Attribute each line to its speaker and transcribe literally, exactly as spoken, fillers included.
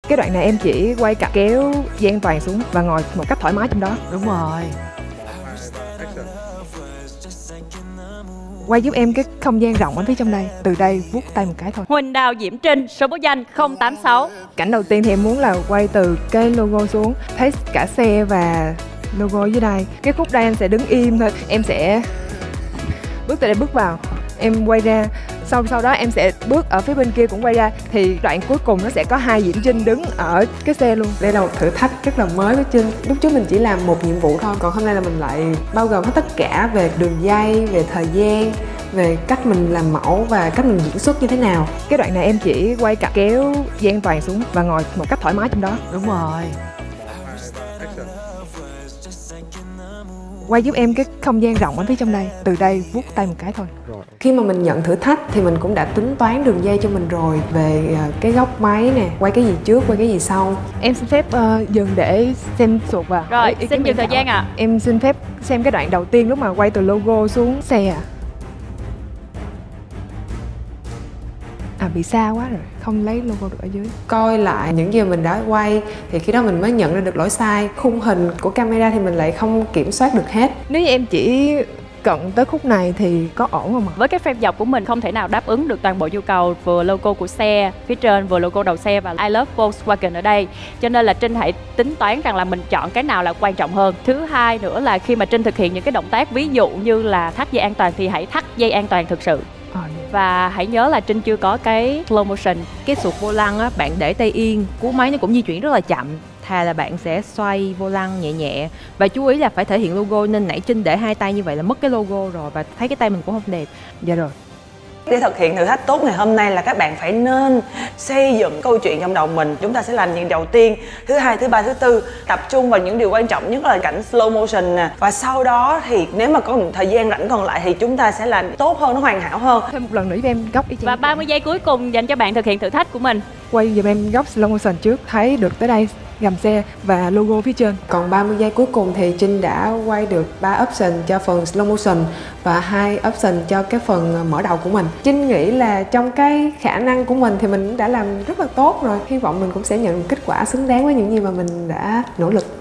Speaker 1: Cái đoạn này em chỉ quay cặp kéo dây an toàn xuống và ngồi một cách thoải mái trong đó.
Speaker 2: Đúng rồi.
Speaker 1: Quay giúp em cái không gian rộng ở phía trong đây. Từ đây vuốt tay một cái thôi.
Speaker 3: Huỳnh Đào Diễm Trinh, số báo danh không tám sáu.
Speaker 1: Cảnh đầu tiên thì em muốn là quay từ cái logo xuống, thấy cả xe và logo dưới đây. Cái khúc đây em sẽ đứng im thôi. Em sẽ bước từ đây bước vào, em quay ra. Sau sau đó em sẽ bước ở phía bên kia cũng quay ra. Thì đoạn cuối cùng nó sẽ có hai Diễm Trinh đứng ở cái xe luôn. Đây là một thử thách rất là mới với Trinh. Lúc trước mình chỉ làm một nhiệm vụ thôi, còn hôm nay là mình lại bao gồm hết tất cả về đường dây, về thời gian, về cách mình làm mẫu và cách mình diễn xuất như thế nào. Cái đoạn này em chỉ quay cặp kéo dây an toàn xuống và ngồi một cách thoải mái trong đó.
Speaker 2: Đúng rồi.
Speaker 1: Quay giúp em cái không gian rộng ở phía trong đây. Từ đây vuốt tay một cái thôi. Khi mà mình nhận thử thách thì mình cũng đã tính toán đường dây cho mình rồi. Về cái góc máy nè, quay cái gì trước, quay cái gì sau. Em xin phép uh, dừng để xem sụt vào.
Speaker 3: Rồi, ý, xin dừng thời gian ạ. À.
Speaker 1: Em xin phép xem cái đoạn đầu tiên lúc mà quay từ logo xuống xe à. À, bị xa quá rồi, không lấy logo được ở dưới. Coi lại những gì mình đã quay thì khi đó mình mới nhận ra được lỗi sai. Khung hình của camera thì mình lại không kiểm soát được hết. Nếu như em chỉ cận tới khúc này thì có ổn không ạ?
Speaker 3: Với cái frame dọc của mình không thể nào đáp ứng được toàn bộ nhu cầu, vừa logo của xe phía trên, vừa logo đầu xe và I love Volkswagen ở đây. Cho nên là Trinh hãy tính toán rằng là mình chọn cái nào là quan trọng hơn. Thứ hai nữa là khi mà Trinh thực hiện những cái động tác ví dụ như là thắt dây an toàn thì hãy thắt dây an toàn thực sự. Và hãy nhớ là Trinh chưa có cái slow motion.
Speaker 2: Cái sụt vô lăng á, bạn để tay yên, cú máy nó cũng di chuyển rất là chậm. Thà là bạn sẽ xoay vô lăng nhẹ nhẹ. Và chú ý là phải thể hiện logo, nên nãy Trinh để hai tay như vậy là mất cái logo rồi. Và thấy cái tay mình cũng không đẹp.
Speaker 1: Dạ rồi.
Speaker 4: Để thực hiện thử thách tốt ngày hôm nay là các bạn phải nên xây dựng câu chuyện trong đầu mình. Chúng ta sẽ làm những đầu tiên, thứ hai, thứ ba, thứ tư, tập trung vào những điều quan trọng nhất là cảnh slow motion nè. Và sau đó thì nếu mà có một thời gian rảnh còn lại thì chúng ta sẽ làm tốt hơn, nó hoàn hảo hơn.
Speaker 1: Thêm một lần nữa với em góc y chang.
Speaker 3: Và ba mươi giây cuối cùng dành cho bạn thực hiện thử thách của mình.
Speaker 1: Quay giùm em góc slow motion trước, thấy được tới đây gầm xe và logo phía trên. Còn ba mươi giây cuối cùng thì Trinh đã quay được ba option cho phần slow motion và hai option cho cái phần mở đầu của mình. Trinh nghĩ là trong cái khả năng của mình thì mình đã làm rất là tốt rồi. Hy vọng mình cũng sẽ nhận kết quả xứng đáng với những gì mà mình đã nỗ lực.